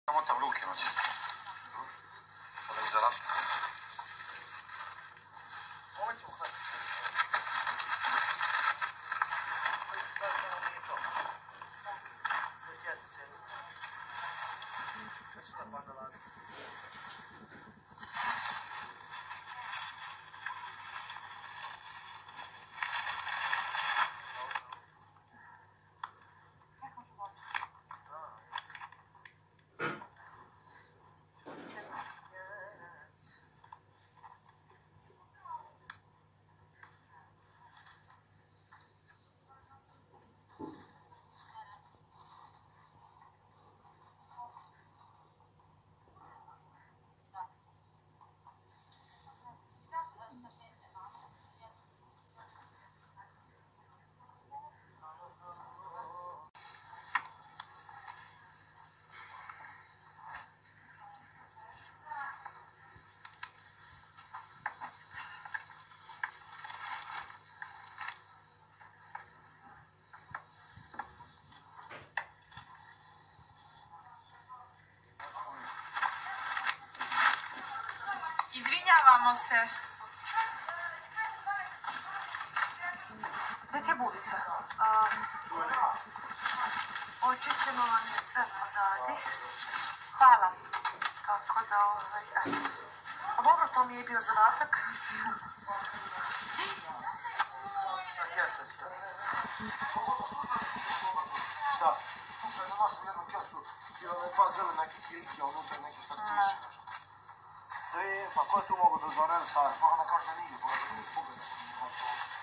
Zamotam ruke noći. Da mi zarastu. Ovo ćemo hvatiti. Izvinjavamo se. Gdje ti je bubica? Očišćeno vam je sve pozadi. Hvala. Tako da, eto. A dobro, to mi je bio zadatak. Šta? Tukaj na našu jednu kesu i one dva zelene kikirike, unutra neki slatkiši. Pa ko je tu mogu da zvaneli sa? Boga da kaže da nije, Boga da nije.